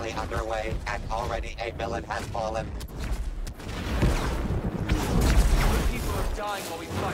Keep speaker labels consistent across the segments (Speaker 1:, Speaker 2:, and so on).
Speaker 1: victory underway, and already a villain has fallen.
Speaker 2: People are dying while we fight.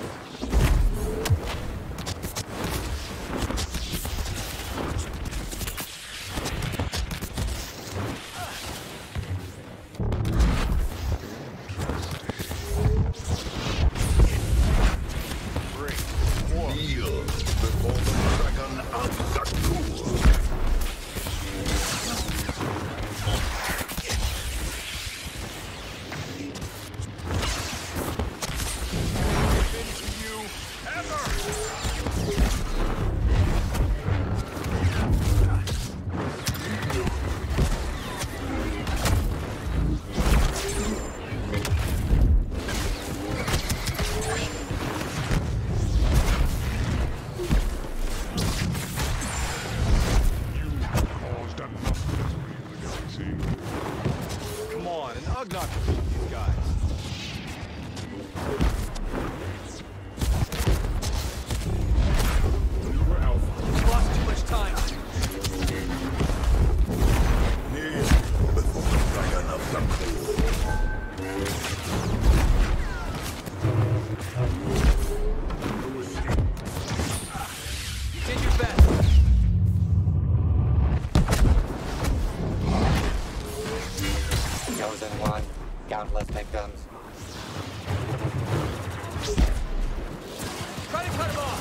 Speaker 1: Countless victims.
Speaker 2: Try to cut him off!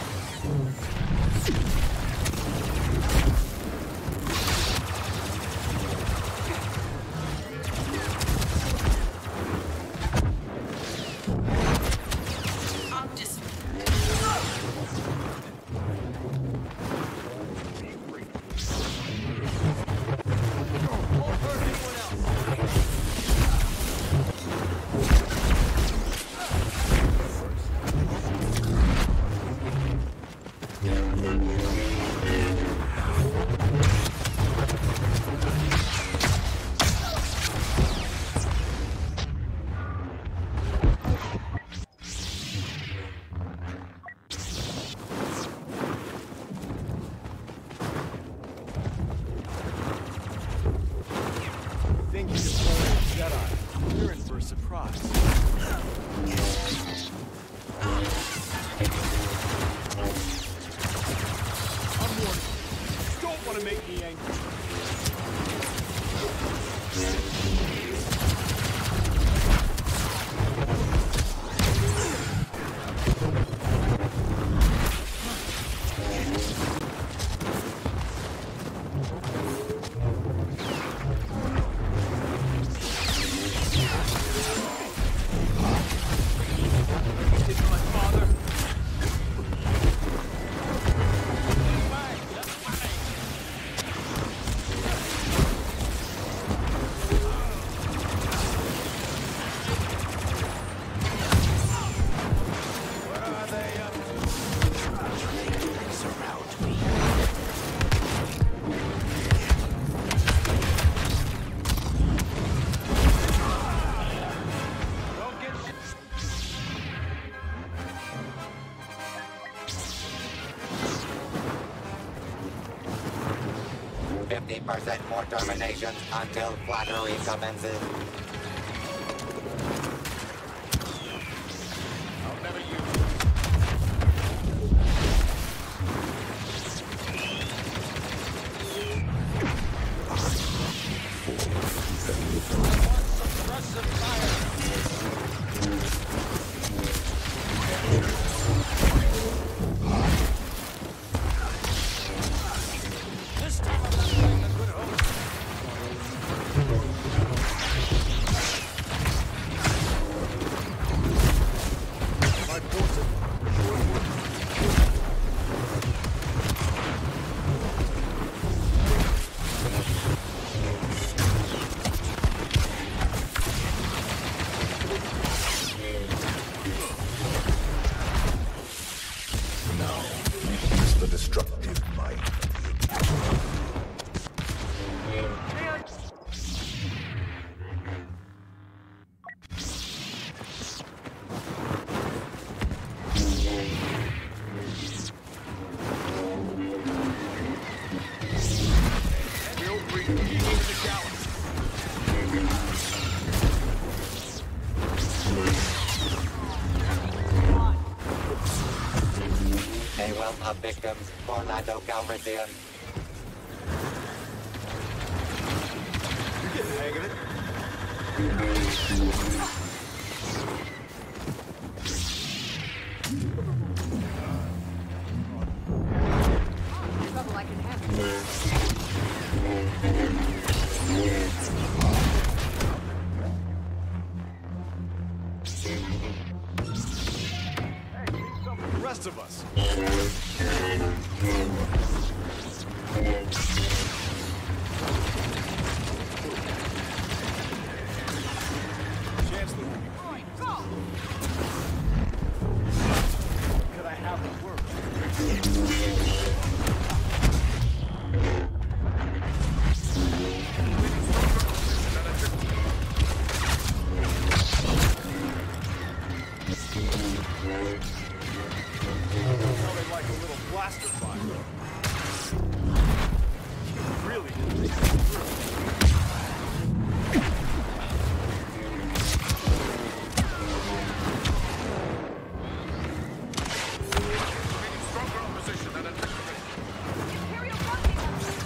Speaker 1: % more terminations until flattery commences.
Speaker 2: I'll never use suppressive fire. This time I'm not playing a good host. My forces
Speaker 3: the destructive might.
Speaker 2: We'll bring you to the
Speaker 1: victims for Lando Calrissian.
Speaker 2: You get the hang of it.
Speaker 4: Trouble I can handle.
Speaker 2: The rest of us. Chancellor,
Speaker 4: Roy, go!
Speaker 2: could I have the word? How they like a little blaster fire. Really? Stronger opposition than anticipated.
Speaker 4: Imperial Guardian!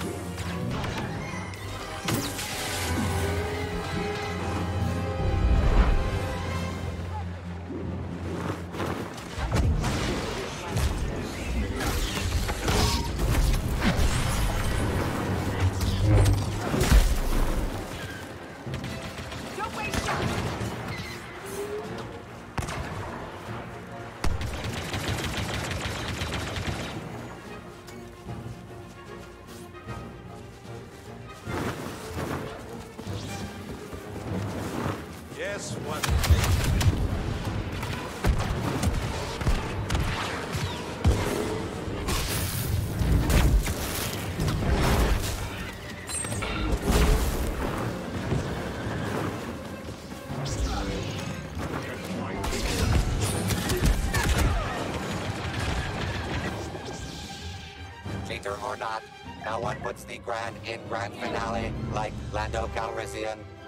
Speaker 4: Don't waste time!
Speaker 2: Yes, what?
Speaker 1: Cheater or not, no one puts the grand in grand finale like Lando Calrissian.